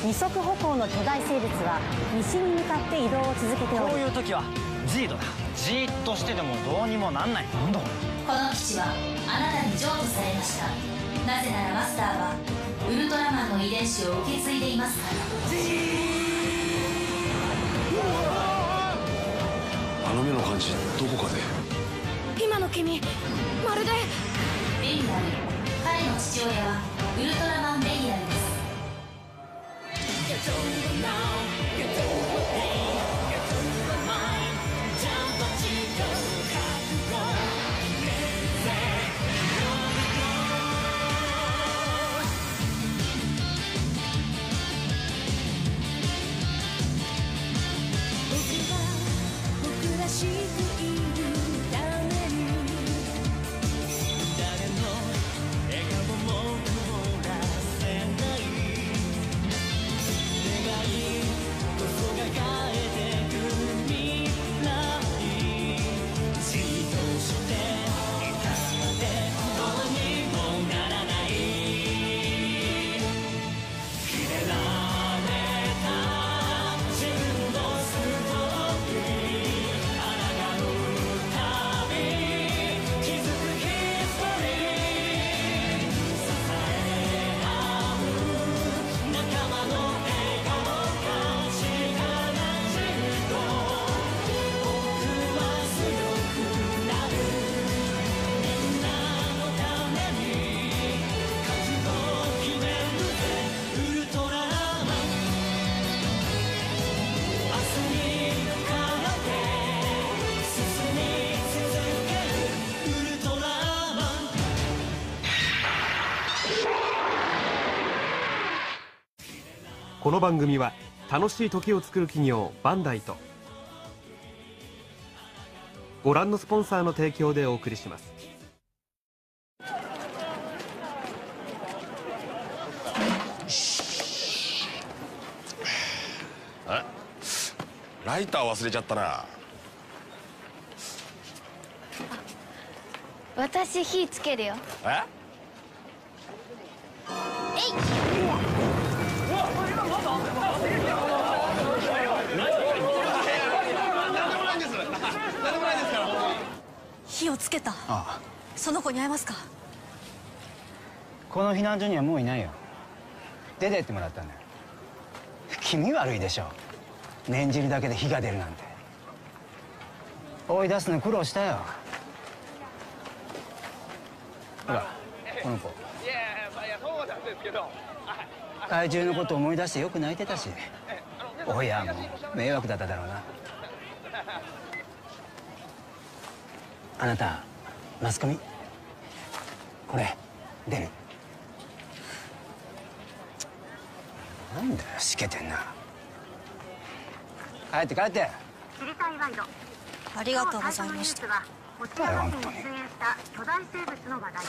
二足歩行の巨大生物は西に向かって移動を続けており、 こういう時はジードだ。じーっとしててもどうにもなんない。なんだこの基地はあなたに譲渡されました。なぜならマスターはウルトラマンの遺伝子を受け継いでいますから。 あの目の感じ、どこかで。 今の君、まるでベリアル。彼の父親はウルトラマンベリアルです。 この番組は楽しい時を作る企業バンダイとご覧のスポンサーの提供でお送りします。 ライター忘れちゃったな。 私火つけるよ。 え？ 火をつけた。ああ、その子に会えますか？ この避難所にはもういないよ。出てってもらったんだよ。気味悪いでしょ。念じるだけで火が出るなんて。追い出すの苦労したよ。ほらこの子。怪獣のこと思い出してよく泣いてたし、親も迷惑だっただろうな。あなたマスコミこれ出る。なんだよしけてんな。帰って帰って。 知りたいワイド。 ありがとうございました。 星山市に出現した巨大生物の話題です。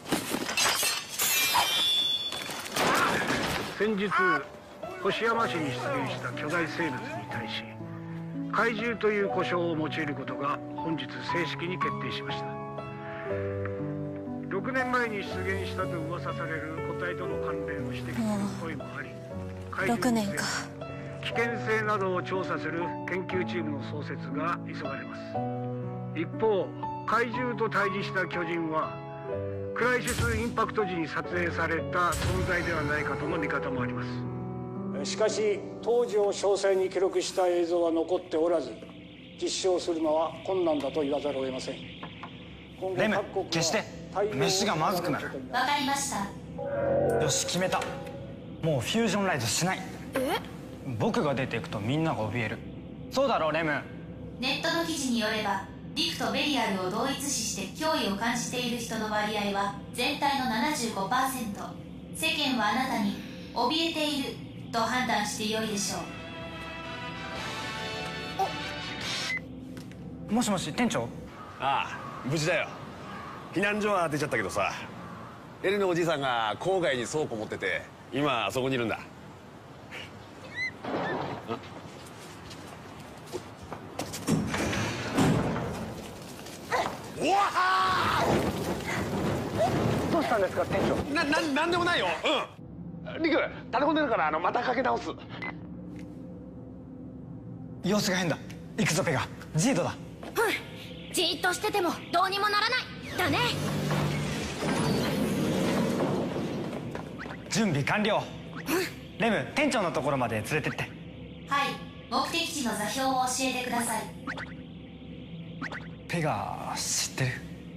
先日星山市に出現した巨大生物に対し怪獣という呼称を用いることが本日正式に決定しました。6年前に出現したと噂される個体との関連を指摘する声もあり、 6年か。 危険性などを調査する研究チームの創設が急がれます。一方、怪獣と対峙した巨人はクライシスインパクト時に撮影された存在ではないかとの見方もあります。しかし当時を詳細に記録した映像は残っておらず、実証するのは困難だと言わざるを得ません。 レム消して。飯がまずくなる。 わかりました。 よし決めた。もうフュージョンライズしない。 え？ 僕が出ていくとみんなが怯える。そうだろレム。 ネットの記事によればリクとベリアルを同一視して脅威を感じている人の割合は全体の 75%。 世間はあなたに怯えていると判断してよいでしょう。もしもし店長。 ああ、無事だよ。避難所は出ちゃったけどさ、エレのおじいさんが郊外に倉庫持ってて今あそこにいるんだ。うわあ！ どうしたんですか店長。 なんでもないよ。 リク頼んでるからまたかけ直す。 様子が変だ。行くぞペガ。ジードだ。 じーっとしててもどうにもならないだね。 準備完了。レム、店長のところまで連れてって。 はい、目的地の座標を教えてください。 ペガ知ってる？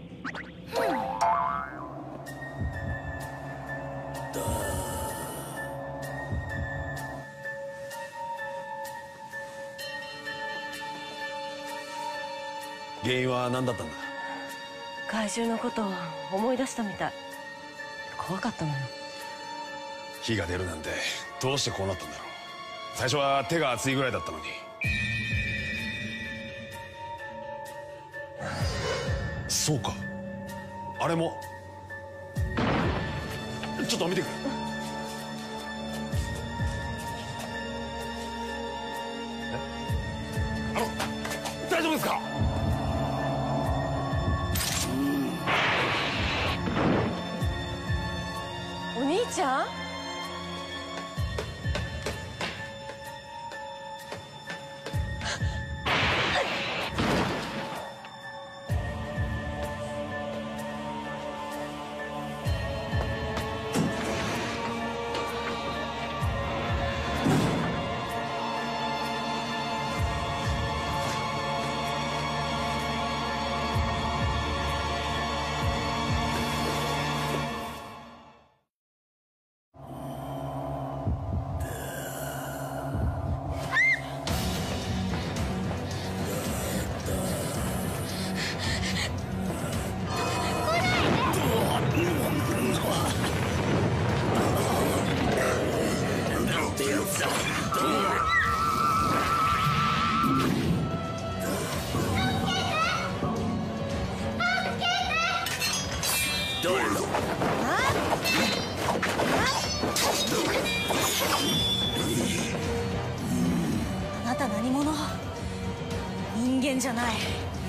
原因は何だったんだ？ 怪獣のことを思い出したみたい。怖かったのよ。 火が出るなんてどうしてこうなったんだろう。最初は手が熱いぐらいだったのに。そうか、あれも。ちょっと見てくれ。大丈夫ですか？ お兄ちゃん？ あなた何者？人間じゃない。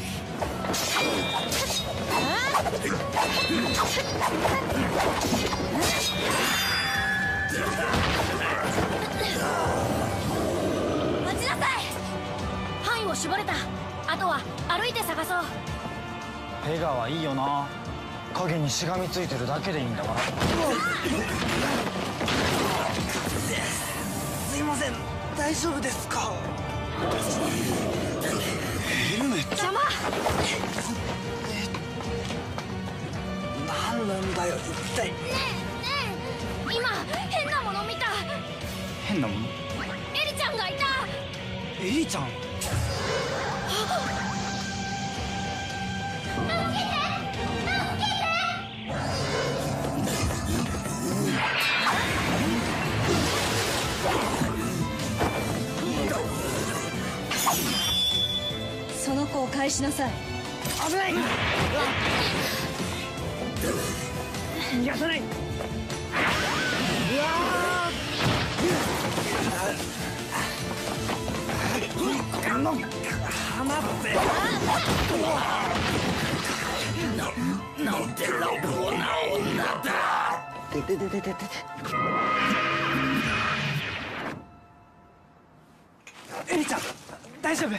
待ちなさい。範囲を絞れた。あとは歩いて探そう。 ペガはいいよな。影にしがみついてるだけでいいんだから。すいません、大丈夫ですか？ヘルメット。 邪魔。 何なんだよ一体。 ねえ今変なもの見た。 変なもの？ エリちゃんがいた。 エリちゃん？ その子を返しなさい。 危ない！逃がさない！なんて乱暴な女だ。エリちゃん大丈夫？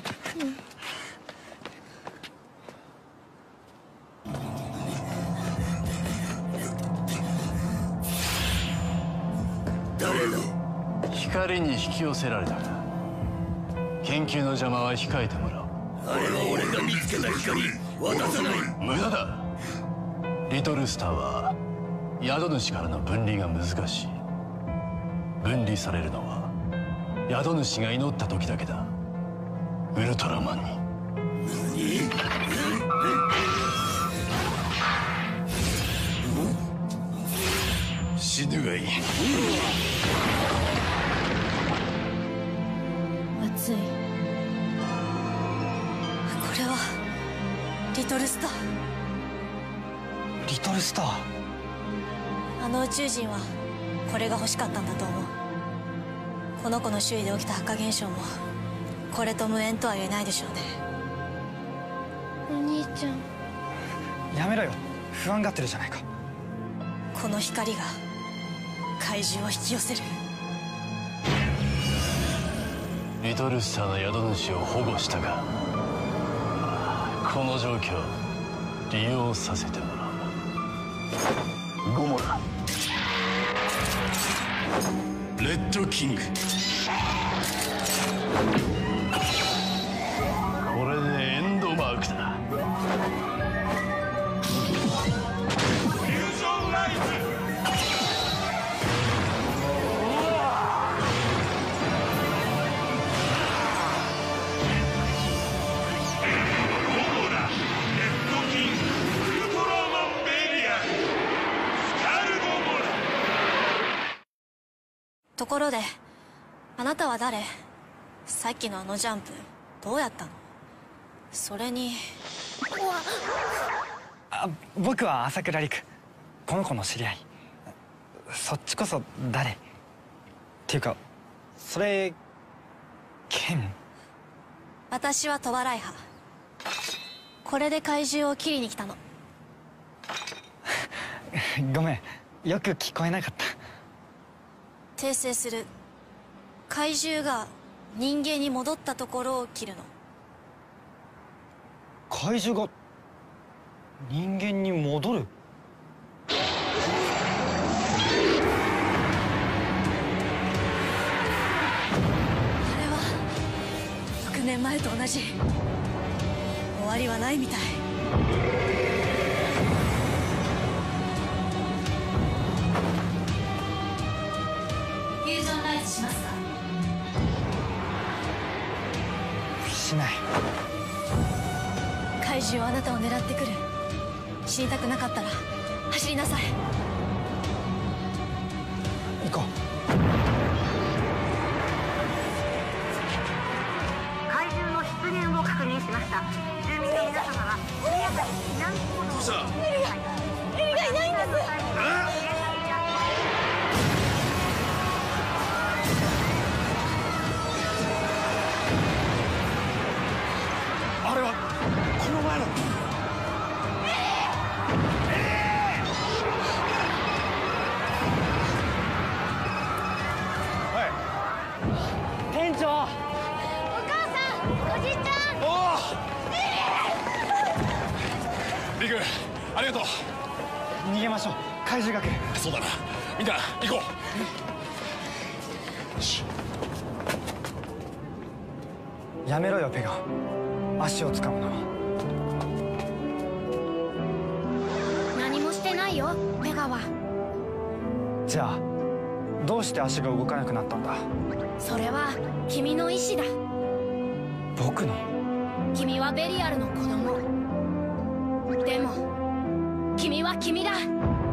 光に引き寄せられたが研究の邪魔は控えてもらう。 あれは俺が見つけた光、渡さない。 無駄だ。リトルスターは宿主からの分離が難しい。分離されるのは宿主が祈った時だけだ。ウルトラマンに。死ぬがいい。 熱い。これはリトルスター。 リトルスター？ あの宇宙人はこれが欲しかったんだと思う。この子の周囲で起きた発火現象もこれと無縁とは言えないでしょうね。お兄ちゃん。 やめろよ、不安がってるじゃないか。 この光が怪獣を引き寄せる。 リトルスターの宿主を保護したが、この状況利用させてもらおう。ゴモラ、レッドキング、これでエンドマークだ。 フュージョンライズ。 ところで、あなたは誰？さっきのあのジャンプどうやったの？それに。 僕は朝倉陸、この子の知り合い。そっちこそ誰？っていうかそれ剣？ 私はトワライハ。これで怪獣を切りに来たの。 ごめん、よく聞こえなかった。 訂正する。怪獣が人間に戻ったところを切るの。 怪獣が人間に戻る？ あれは6年前と同じ。終わりはないみたい。 フュージョンライズしますか？ しない。 怪獣はあなたを狙ってくる。死にたくなかったら走りなさい。 行こう。 怪獣の出現を確認しました。住民の皆様は速やかに避難行動を。 どうした？ エリがいないんです。 あれはこの前の。 店長。 お母さん、おじちゃん。 おお。リク、ありがとう。 逃げましょう。怪獣が来る。 そうだな。みんな行こう。よし。 やめろよペガ。足を掴むの。 何もしてないよ、ペガは。 じゃあどうして足が動かなくなったんだ？ それは君の意志だ。 僕の？ 君はベリアルの子供。でも君は君だ。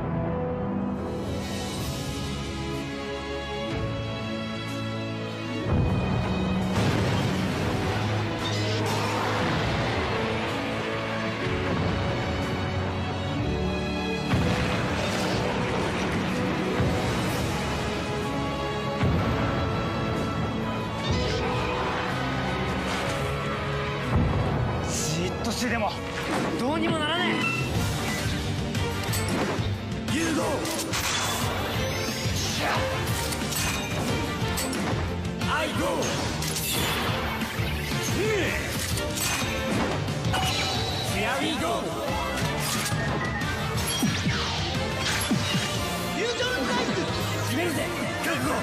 でもどうにもならねえ。 融合。アイゴー。ヒアウィーゴー。フュージョンライズ。決めるぜ。覚悟。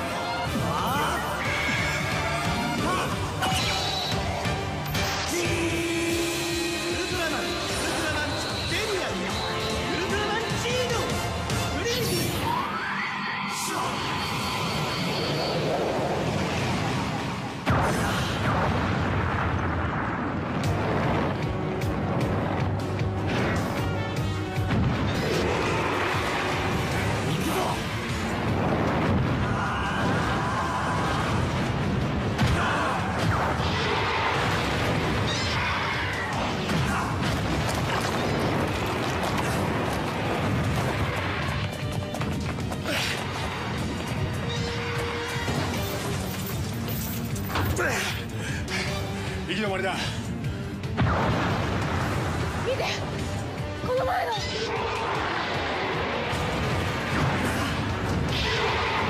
行き止まりだ。 見て、この前の。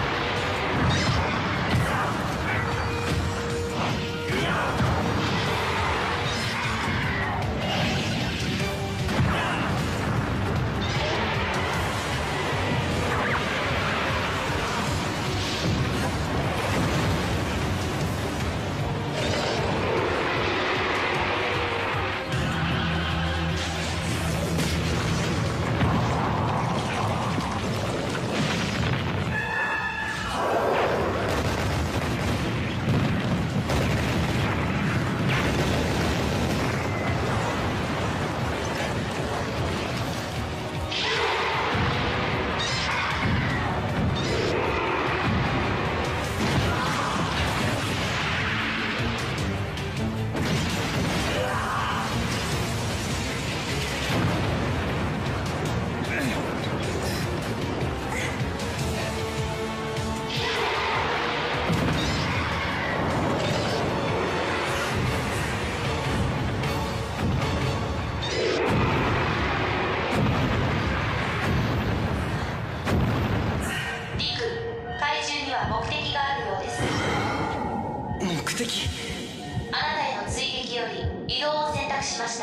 は目的があるようです。 目的？ あなたへの追撃より移動を選択しました。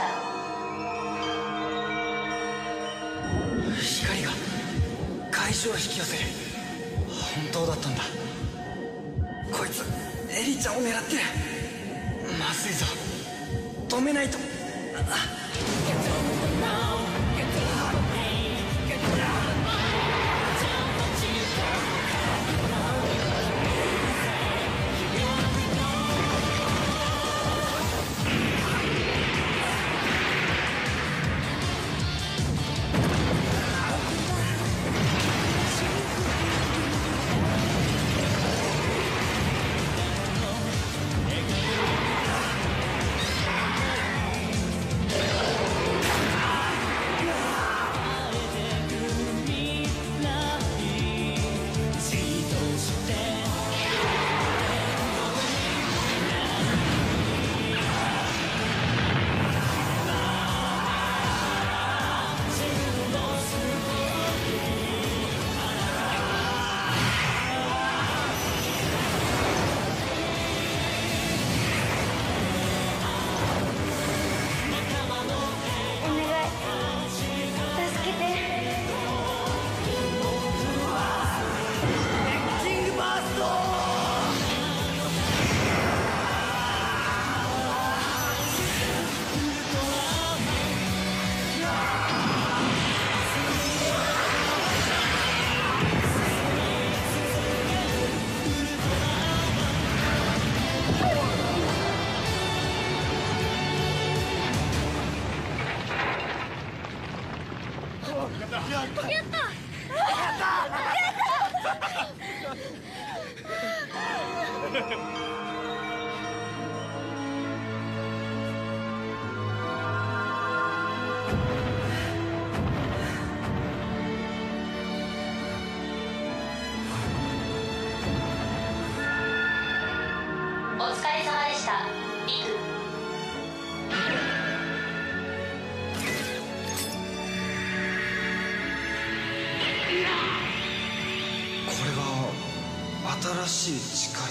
光が怪獣を引き寄せる。本当だったんだ。こいつエリちゃんを狙ってる。まずいぞ、止めないと。 お疲れ様でした、リク。 これが新しい力。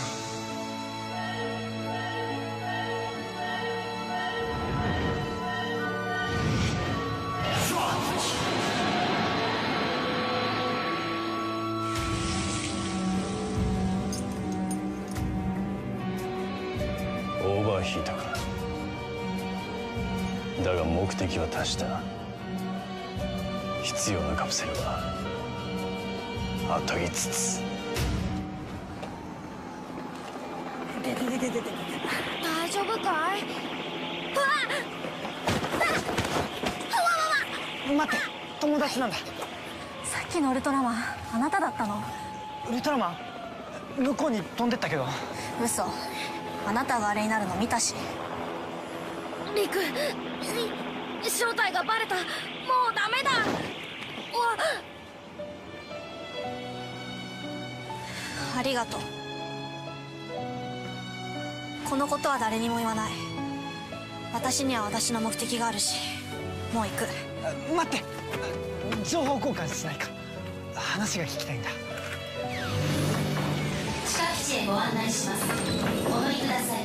オーバーヒートか。だが目的は達した。必要なカプセルはあと5つ。 大丈夫かい？ 待って、友達なんだ。 さっきのウルトラマンあなただったの？ ウルトラマン向こうに飛んでったけど。 嘘。あなたがあれになるの見たし。 リク、正体がバレた。もうダメだ。 ありがとう。このことは誰にも言わない。私には私の目的があるし、もう行く。 待って、情報交換しないか。話が聞きたいんだ。 地下基地へご案内します。お乗りください。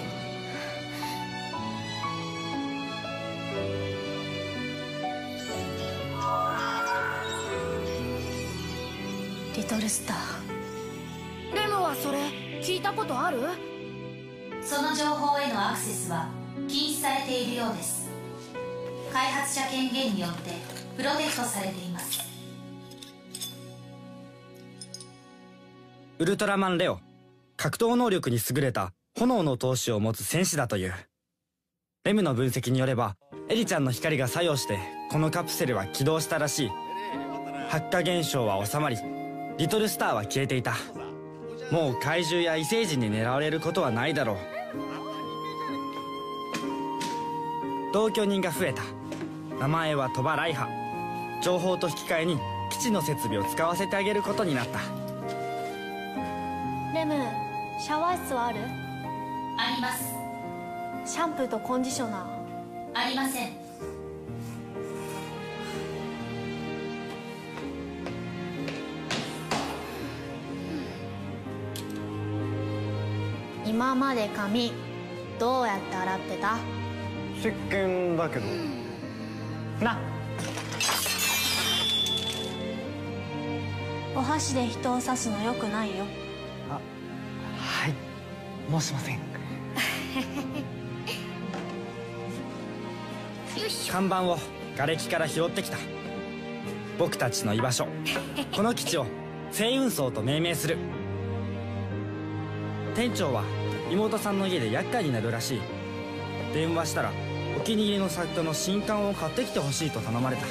リトルスター。 レムはそれ聞いたことある？ その情報へのアクセスは禁止されているようです。開発者権限によってプロテクトされています。 ウルトラマンレオ、格闘能力に優れた炎の闘志を持つ戦士だという。レムの分析によれば、エリちゃんの光が作用してこのカプセルは起動したらしい。発火現象は収まり、リトルスターは消えていた。もう怪獣や異星人に狙われることはないだろう。同居人が増えた。名前はトバ・ライハ。情報と引き換えに基地の設備を使わせてあげることになった。 レム、シャワー室はある？ あります。 シャンプーとコンディショナー？ ありません。 今まで髪どうやって洗ってた？ 石鹸だけどな。 お箸で人を刺すのよくないよ。 はい、申しません。看板を瓦礫から拾ってきた。僕たちの居場所、この基地を星雲荘と命名する。店長は妹さんの家で厄介になるらしい。電話したらお気に入りの作家の新刊を買ってきてほしいと頼まれた。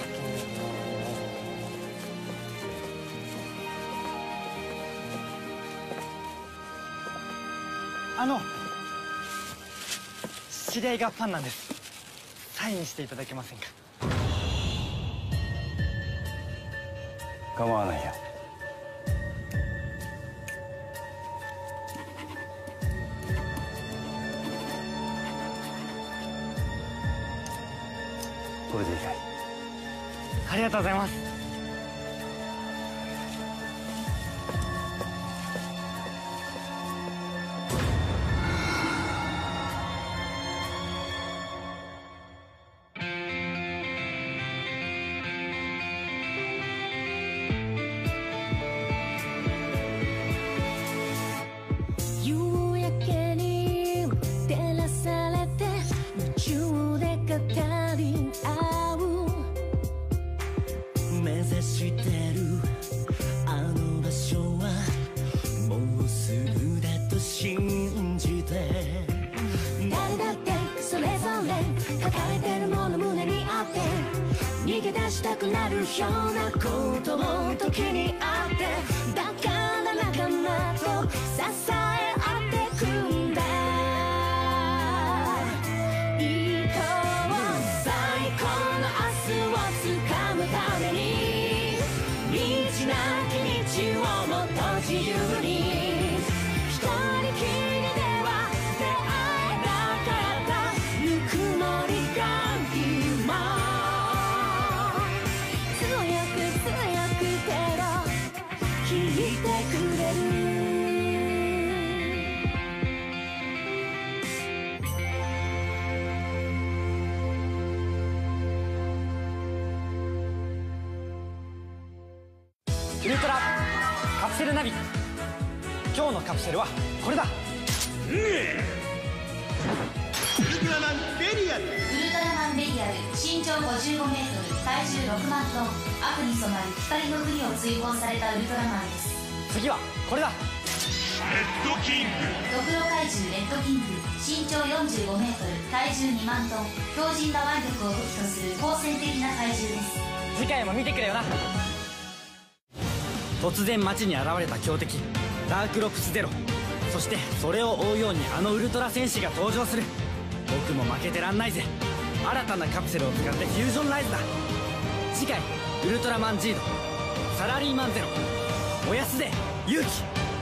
知り合いがファンなんです。サインしていただけませんか？ 構わないよ。これでいいかい？ ありがとうございます。 夕焼けに照らされて夢中で語り合う。目指してるあの場所はもうすぐだと信じて、誰だってそれぞれ抱えてるもの胸にあって、逃げ出したくなるようなことも時にあって、だから仲間と支え合ってくんだ。行こう最高の明日をつかむために、道なき道をもっと自由に、一人きりでは出会えなかったぬくもりが今強く強くけど聞いてくれる。 ウルトラカプセルナビ、今日のカプセルはこれだ。 ウルトラマンベリアル身長 55m 体重6万トン、悪に染まる光の国を追放されたウルトラマンです。 次はこれだ。 レッドキングドクロ怪獣レッドキング、身長 45m 体重2万トン、強靭な腕力を武器とする好戦的な怪獣です。 次回も見てくれよな。突然街に現れた強敵ダークロプスゼロ、そしてそれを追うようにあのウルトラ戦士が登場する。僕も負けてらんないぜ。新たなカプセルを使ってフュージョンライズだ。次回ウルトラマンジードサラリーマンゼロ、燃やすぜ勇気。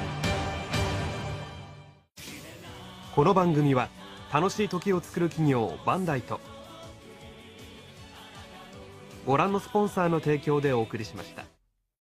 この番組は楽しい時を作る企業バンダイとご覧のスポンサーの提供でお送りしました。